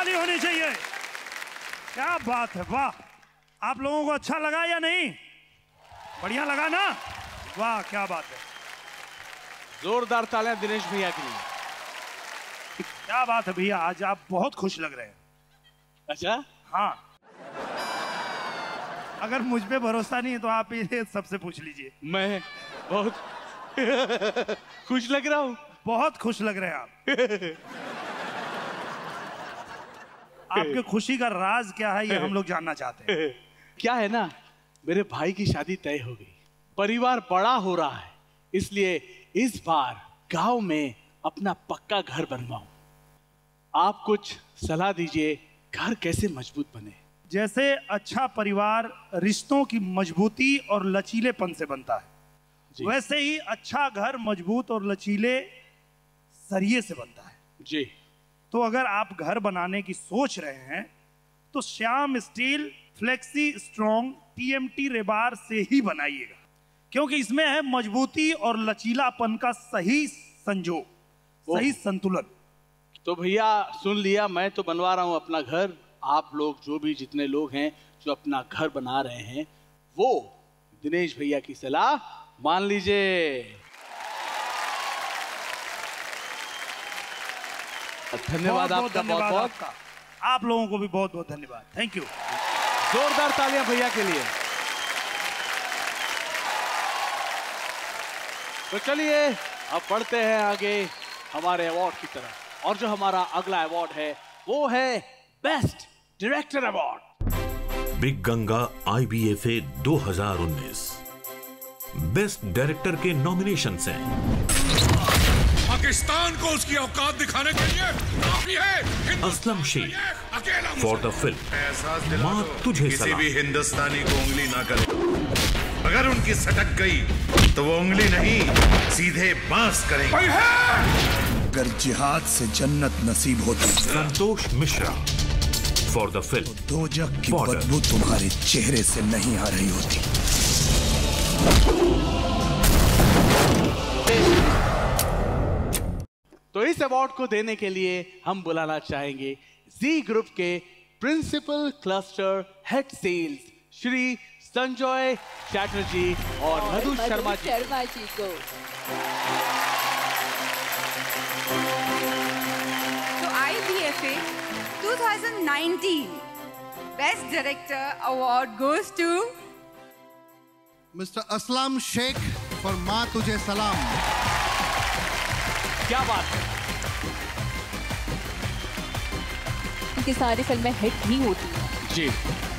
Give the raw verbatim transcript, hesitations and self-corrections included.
ताली होनी चाहिए। क्या बात है, वाह। आप लोगों को अच्छा लगा या नहीं? बढ़िया लगा ना? वाह क्या बात है। जोरदार तालियां दिनेश भैया के लिए। क्या बात है भैया, आज आप बहुत खुश लग रहे हैं। अच्छा? हाँ, अगर मुझ पे भरोसा नहीं है तो आप ये सबसे पूछ लीजिए। मैं बहुत खुश लग रहा हूँ। बहुत खुश लग रहे हैं आप। आपके खुशी का राज क्या है ये हम लोग जानना चाहते हैं। क्या है ना, मेरे भाई की शादी तय हो गई, परिवार बड़ा हो रहा है, इसलिए इस बार गांव में अपना पक्का घर बनवाऊं। आप कुछ सलाह दीजिए, घर कैसे मजबूत बने? जैसे अच्छा परिवार रिश्तों की मजबूती और लचीलेपन से बनता है, वैसे ही अच्छा घर मजबूत और लचीले सरिये से बनता है जी। तो अगर आप घर बनाने की सोच रहे हैं तो Shyam steel flexi strong TMT rebar से ही बनाइएगा, क्योंकि इसमें है मजबूती और लचीलापन का सही संजोग, सही संतुलन। तो भैया सुन लिया, मैं तो बनवा रहा हूं अपना घर। आप लोग जो भी जितने लोग हैं जो अपना घर बना रहे हैं, वो दिनेश भैया की सलाह मान लीजिए। धन्यवाद आपका, बहुत बहुत। आप लोगों को भी बहुत बहुत धन्यवाद। Thank you. जोरदार तालियां भैया के लिए। तो चलिए अब बढ़ते हैं आगे हमारे अवार्ड की तरफ, और जो हमारा अगला अवार्ड है वो है best director award. Big Ganga IBFA दो हज़ार उन्नीस बेस्ट डायरेक्टर के नॉमिनेशंस हैं। पाकिस्तान को उसकी औकात दिखाने के लिए काफी है Aslam Sheikh for the film माँ तुझे किसी भी हिंदुस्तानी को उंगली ना करे, अगर उनकी सटक गई तो वो उंगली नहीं सीधे बांस करेंगे। अगर जिहाद से जन्नत नसीब होती। Santosh Mishra for the film दोजख की बदबू तुम्हारे चेहरे से नहीं आ रही होती। तो इस अवार्ड को देने के लिए हम बुलाना चाहेंगे जी ग्रुप के principal cluster head sales Shri Sanjay Chatterjee और मधु शर्मा जी शर्मा जी को। तो IBFA twenty nineteen best director award goes to mister Aslam Sheikh for Maa Tujhe सलाम। क्या बात है। उनकी सारी फिल्में हिट ही होती हैं। जी।